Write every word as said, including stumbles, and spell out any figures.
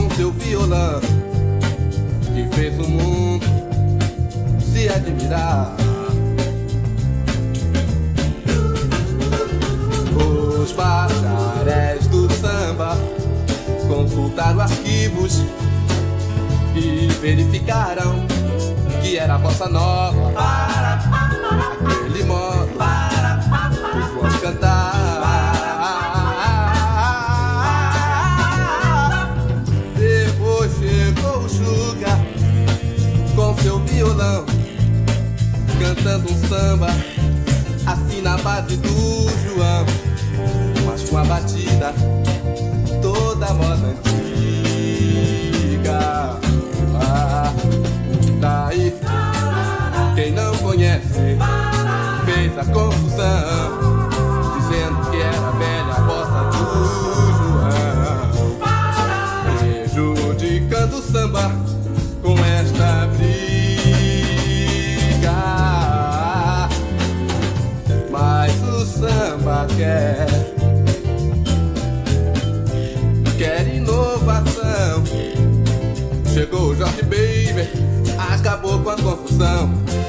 seu violão, que fez o mundo se admirar. Os bacharéis do samba consultaram arquivos e verificaram que era a bossa nova, aquele modo de João cantar. Depois chegou o Xuga com seu violão, cantando um samba assim na base do João, mas com a batida toda moda antiga. Ah, daí quem não conhece fez a confusão, dizendo que era a velha bossa do João, prejudicando o samba com esta briga. Mas o samba quer quer inovação. Chegou o Jorge Baby, acabou com a confusão.